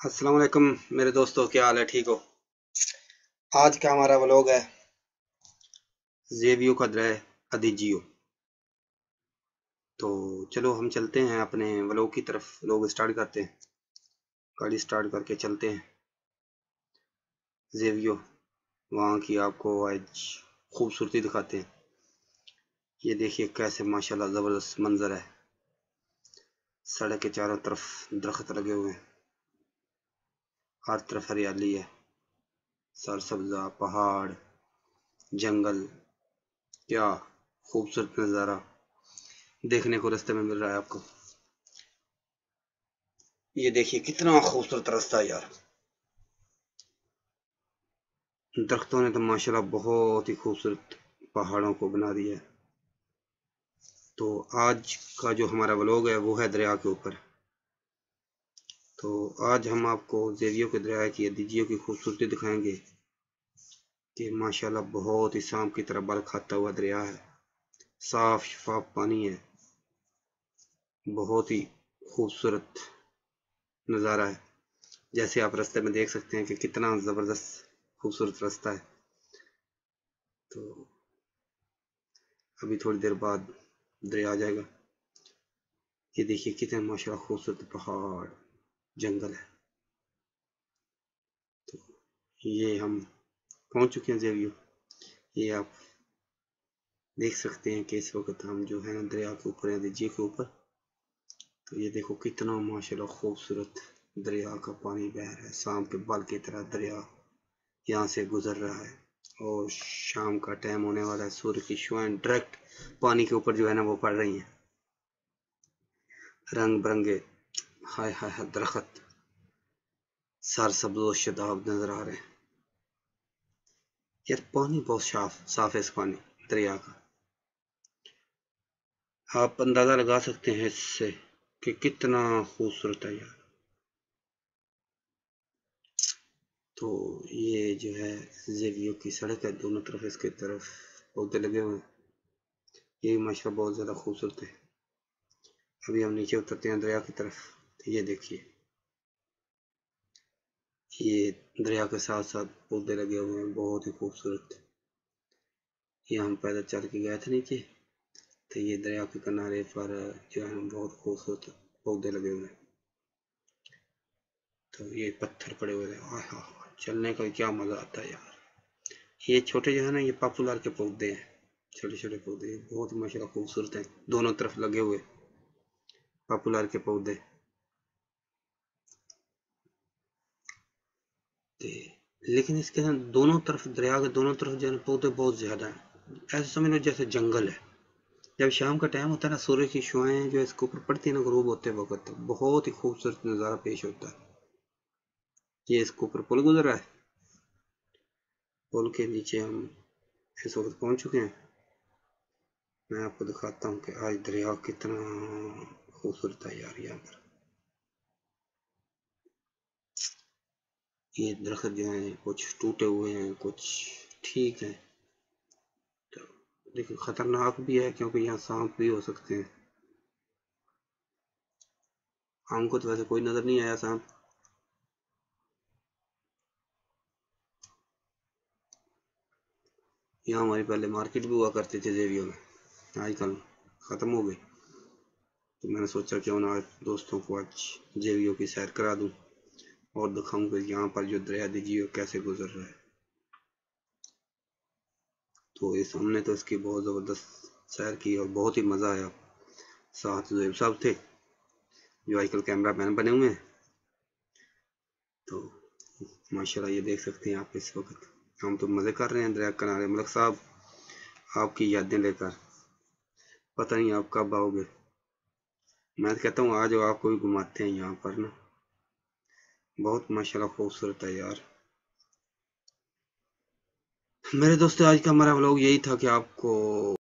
السلام علیکم میرے دوستو، کیا حال ہے؟ ٹھیک ہو؟ آج کا ہمارا ولوگ ہے زیویو کا درہ ادیجیو۔ تو چلو ہم چلتے ہیں اپنے ولوگ کی طرف، لوگ سٹارٹ کرتے ہیں، گاڑی سٹارٹ کر کے چلتے ہیں زیویو، وہاں کی آپ کو آج خوبصورتی دکھاتے ہیں۔ یہ دیکھیے کیسے ماشاءاللہ زبردست منظر ہے، سڑک کے چاروں طرف درخت لگے ہوئے ہیں، ہر طرف ہریالی ہے، سرسبزہ پہاڑ جنگل، کیا خوبصورت نظارہ دیکھنے کو راستے میں مل رہا ہے آپ کو۔ یہ دیکھیے کتنا خوبصورت راستہ ہے یار، درختوں نے تو ماشاءاللہ بہت ہی خوبصورت پہاڑوں کو بنا دیا ہے۔ تو آج کا جو ہمارا ولوگ ہے وہ ہے دریا کے اوپر۔ تو آج ہم آپ کو زیویو کے دریا کی ادیجیو کی خوبصورتی دکھائیں گے کہ ماشاءاللہ بہت ہی سانپ کی طرح بل کھاتا ہوا دریا ہے، صاف شفاف پانی ہے، بہت ہی خوبصورت نظارہ ہے۔ جیسے آپ راستے میں دیکھ سکتے ہیں کہ کتنا زبردست خوبصورت راستہ ہے۔ تو ابھی تھوڑی دیر بعد دریا آ جائے گا۔ یہ دیکھیے کتنے ماشاءاللہ خوبصورت پہاڑ جنگل ہے۔ تو یہ ہم پہنچ چکے ہیں زیویو، یہ آپ دیکھ سکتے ہیں کہ اس وقت ہم جو ہے دریا کے اوپر ہیں، ادیجیو کے اوپر۔ تو یہ دیکھو کتنا ماشاءاللہ خوبصورت دریا کا پانی بہہ رہا ہے، سانپ کے بل کی طرح دریا یہاں سے گزر رہا ہے، اور شام کا ٹائم ہونے والا ہے، سورج کی شعاعیں ڈائریکٹ پانی کے اوپر جو ہے نا وہ پڑ رہی ہیں، رنگ برنگے ہائے ہائے درخت سرسبز و شاداب نظر آ رہے ہیں۔ یار پانی بہت صاف ہے، اس پانی دریا کا آپ اندازہ لگا سکتے ہیں اس سے کہ کتنا خوبصورت ہے یار۔ تو یہ جو ہے زیویو کی سڑک ہے، دونوں طرف اس کے طرف پودے لگے ہوئے ہیں، یہ ماشاءاللہ بہت زیادہ خوبصورت ہے۔ ابھی ہم نیچے اترتے ہیں دریا کی طرف۔ یہ دیکھیے یہ دریا کے ساتھ ساتھ پودے لگے ہوئے ہیں، بہت ہی خوبصورت۔ یہ ہم پیدل چل کے گئے تھے نیچے، تو یہ دریا کے کنارے پر جو ہے بہت خوبصورت پودے لگے ہوئے ہیں۔ تو یہ پتھر پڑے ہوئے ہیں، چلنے کا کیا مزہ آتا ہے یار۔ یہ چھوٹے جو ہے نا یہ پاپولر کے پودے ہیں، چھوٹے چھوٹے پودے بہت ہی ماشاءاللہ خوبصورت ہیں، دونوں طرف لگے ہوئے پاپولر کے پودے۔ لیکن اس کے دونوں طرف دریا کے دونوں طرف جو ہے پودے بہت زیادہ ہیں، ایسے سمجھ لو جیسے جنگل ہے۔ جب شام کا ٹائم ہوتا ہے نا، سورج کی شعاعیں جو اس کے اوپر پڑتی ہیں نا غروب ہوتے وقت، بہت ہی خوبصورت نظارہ پیش ہوتا ہے۔ یہ اس کے اوپر پل گزر رہا ہے، پل کے نیچے ہم اس وقت پہنچ چکے ہیں۔ میں آپ کو دکھاتا ہوں کہ آج دریا کتنا خوبصورت ہے یار۔ یہاں پر یہ درخت جو ہیں کچھ ٹوٹے ہوئے ہیں، کچھ ٹھیک ہیں۔ لیکن خطرناک بھی ہے کیونکہ یہاں سانپ بھی ہو سکتے ہیں۔ ہم کو تو ویسے کوئی نظر نہیں آیا سانپ۔ یہاں ہماری پہلے مارکیٹ بھی ہوا کرتی تھی زیویو میں، آج کل ختم ہو گئی۔ تو میں نے سوچا کیوں نہ دوستوں کو آج زیویو کی سیر کرا دوں اور دکھاؤں کہ یہاں پر جو دریا ادیجیو کیسے گزر رہا ہے۔ تو ہم نے تو اس کی بہت زبردست سیر کی اور بہت ہی مزہ آیا۔ ساتھ زیب صاحب تھے جو آج کل کیمرہ مین بنے ہوئے ہیں۔ تو ماشاءاللہ یہ دیکھ سکتے ہیں آپ اس وقت ہم تو مزے کر رہے ہیں دریا کنارے۔ ملک صاحب آپ کی یادیں لے کر، پتہ نہیں آپ کب آؤ گے۔ میں کہتا ہوں آج آپ کو بھی گھماتے ہیں یہاں پر نا، بہت ماشاءاللہ خوبصورت ہے یار۔ میرے دوستو آج کا ہمارا ولاگ یہی تھا کہ آپ کو